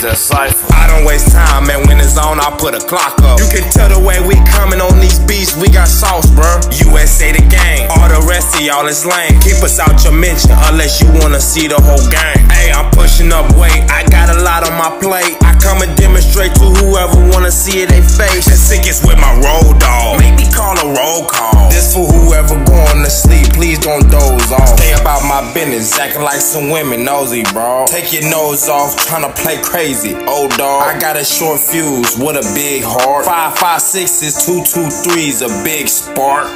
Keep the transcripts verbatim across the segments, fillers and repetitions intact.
that Cypher. I don't waste time, man, when it's on, I put a clock up. You can tell the way we coming on these beats, we got sauce, bruh. U S A the gang, all the rest of y'all is lame. Keep us out your mention, unless you wanna see the whole gang. Hey, I'm pushing up weight, I got a lot on my plate. I come and demonstrate to whoever wanna see it, they face. The sickest with my road dog, maybe call a roll call. This for whoever going to sleep, please don't doze off. Stay about my business, acting like some women nosy, bro. Take your nose off, tryna play crazy, old dog. I got a short fuse with a big heart. Five, five, six is two, two, three's a big spark.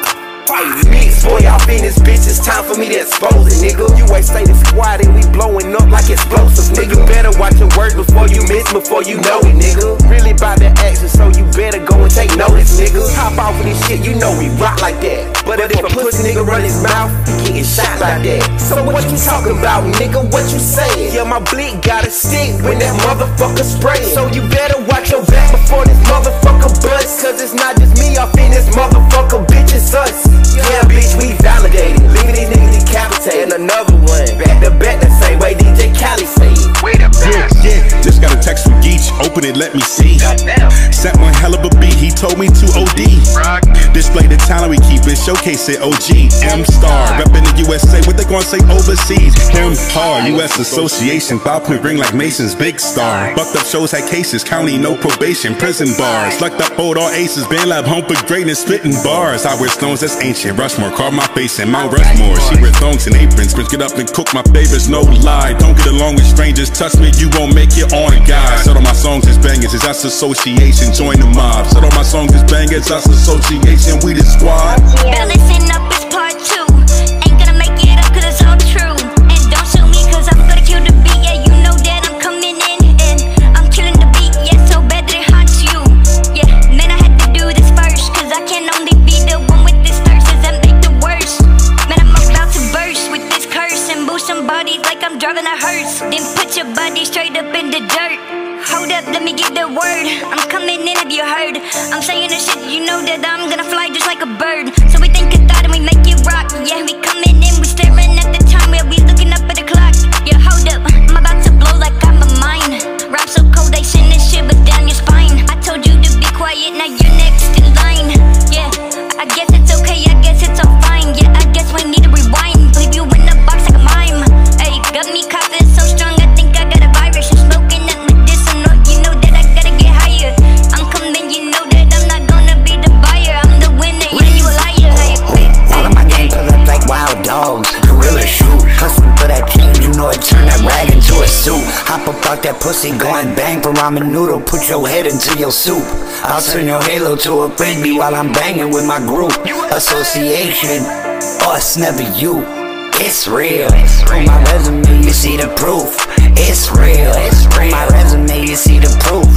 Mix, boy, y'all been this bitch, it's time for me to expose it, nigga. You ain't stay the squad and we blowing up like explosives, nigga. You better watch your words before you miss, before you know it, nigga. Really about the action, so you better go and take notice, nigga. Hop off of this shit, you know we rock like that. But if a pussy nigga run his mouth, he getting shot like that. So what you talking about, nigga? What you saying? Yeah, my blick got a stick when that motherfucker spraying. So you better watch your back before this motherfucker bust. Cause it's not just me off in this motherfucker, bitch, it's us. Yeah, bitch, we validated. Leaving these niggas decapitated. And another one, back to back the same way D J Khaled say it. Wait a minute. Yeah, yeah, just got a text from Geechie. Open it, let me see. Sent one hell of a beat, he told me to O D. Display the talent we keep it, showcase it, O G. M-Star, reppin' the U S A, what they gonna say overseas? M-Par, U S Association, five point ring like Mason's big star. Bucked up shows, had cases, county, no probation, prison bars. Lucked up, hold all aces, band lab, home for greatness, spitting bars. I wear stones, that's ancient. Rushmore, carve my face in Mount Rushmore. She wear thongs and aprons, bitch, get up and cook my favorites, no lie. Don't get along with strangers, touch me, you won't make it on a guy. Said all my songs is bangers, it's us association, join the mob. Said all my songs is bangers, us association, we the squad. Balancing up is part two. Ain't gonna make it up cause it's all true. And don't sue me cause I'm gonna kill the beat. Yeah, you know that I'm coming in and I'm killing the beat. Yeah, so bad that it haunts you. Yeah, man, I had to do this first cause I can only be the one with this thirst that make the worst. Man, I'm about to burst with this curse and boost somebody like I'm driving a hearse. Then put your body straight up in the dirt. Hold up, let me get the word. I'm coming in, have you heard? I'm saying the shit, you know that I'm gonna fly just like a bird. So we think it thought and we make it rock. Yeah, we coming in, we staring at the time. Yeah, we looking up at the clock. Yeah, hold up, I'm about to blow like I'm a mine. Rap so cold, they send this shit but down your spine. I told you to be quiet, now you're next in line. Yeah, I guess it's okay, I guess it's all fine. Yeah, I guess we need to rewind. Leave you in the box like a mime. Hey, got me coughing so strong, I think I got a virus. I'm smoking up medicinal, you know that I gotta get higher. I'm coming, you know that I'm not gonna be the buyer. I'm the winner, yeah, you a liar. Hey, hey, all of my gang pull up like wild dogs, gorilla shoot. Custom for that change, you know it turn that rag into a suit. Hop up out that pussy, going bang for ramen noodle. Put your head into your soup. I'll turn your halo to a frisbee while I'm banging with my group. Association, us, never you. It's real. On my resume, you see the proof. It's real. It's real. On my resume, you see the proof.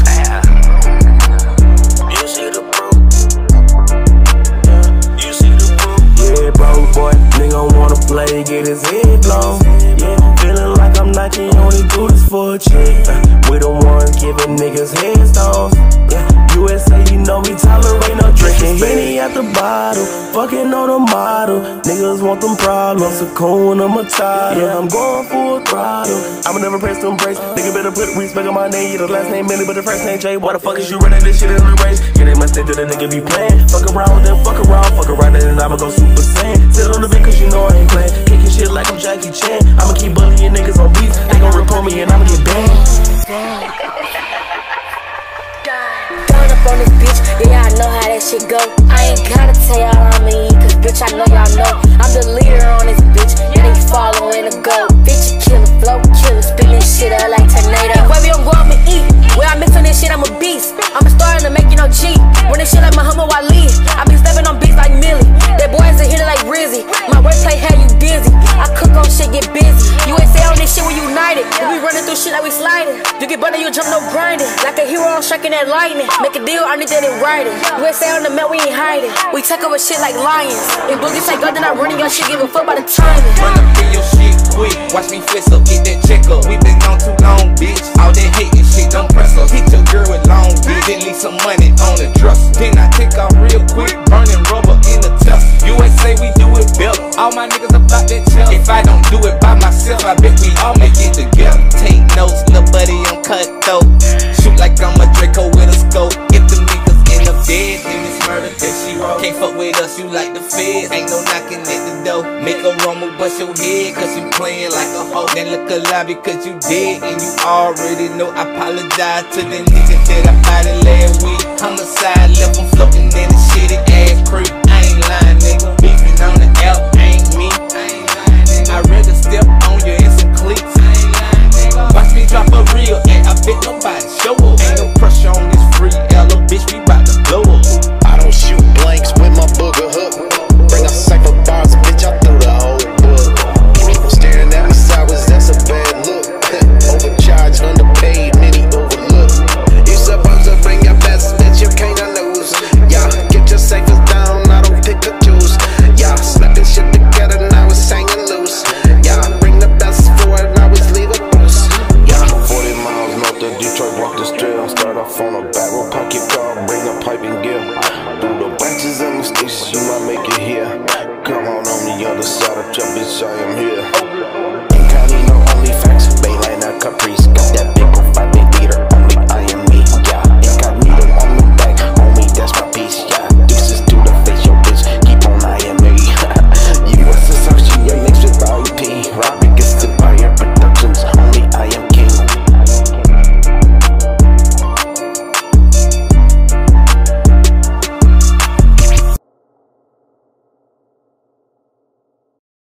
You see the proof. Yeah, you see the proof. Yeah, bro, boy, nigga wanna play, get his head blown. Yeah, feeling like I'm not the only do this for a chick. Uh, we the ones giving niggas headstones. Yeah, U S A, you know we tolerate no drinking. Benny at the bottle, fucking on the model. Niggas want them problems, so cool when I'm a title. Yeah, I'm going full throttle. I'ma never press them brakes. Nigga better put respect on my name. Yeah, the last name Millie, but the first name Jay. Why the fuck is you running this shit in the race? Yeah, they must think that the nigga be playing. Fuck around, then fuck around, fuck around, and then I'ma go Super Saiyan. Sit on the bed cause you know I ain't playing. Kicking shit like I'm Jackie Chan. I'ma keep bullying niggas on beats. They gon' report me and I'ma get banned. On this bitch, yeah, I know how that shit go. I ain't gotta tell y'all I'm mean, cause bitch, I know y'all know I'm the leader on this bitch, and they following the go. Bitch, you killer, flow killer, spilling shit out like tornado. Baby, I'm go up and eat. When I mix on this shit, I'm a beast. I'm starting to make you no G. When this shit like Muhammad Ali, I be stepping on beats like Millie. That boys in here like Rizzy. My wordplay had you dizzy. I cook on shit, get busy. U S A on this shit, we united. We running through shit like we sliding. You get butter, you jump, no grinding. Like a hero, I'm striking that lightning. Make a deal, I need that in writing. U S A on the map, we ain't hiding. We take over shit like lions. And boogies say God, then I running your shit, give a fuck by the timing. Run up in your shit quick, watch me flex up, get that check up. We been on too long, bitch. All that hating shit, don't press us. Hit your girl with long beat, then leave some money on the dresser. Then I take off real quick, burning rubber in the test. U S A, we do it better. All my niggas about that chest. If I don't do it by myself, I bet we all make it together. Take notes, little buddy, I'm cutthroat. Shoot like I'm a Draco with a scope. If the niggas end up dead, then it's murder that she wrote. Can't fuck with us, you like the feds. Ain't no knocking at the door. Make a rumble, bust your head, cause you playing like a hoe. Then look alive because you dead, and you already know. I apologize to the niggas that I body last week. Homicide left them floating in the shitty ass creek. I ain't lying, nigga. Beefing on the app ain't me. I'd rather step on you in some cleats. Watch me drop a reel, and I bet nobody show up. Ain't no pressure on this free L, bitch, we bout to blow up. I don't shoot blanks with my booger hook. Bring a Cypher bars, bitch, I threw the whole book. Staring at me sideways, that's a bad look. Overcharged, underpaid, many overlooked. You supposed to bring your best, bitch, you can't lose. Yeah, get your Cyphers down, I don't pick a juice. Yeah, slapping shit together, now it's hanging loose. Yeah, bring the best for it, now it's leave a boost. Yeah, forty miles north of Detroit, walk the trail. Start off on a back road, park your car, bring a pipe and gear. Through the branches and mistakes, you might make it here. Come on on the other side of your bitch, I am here.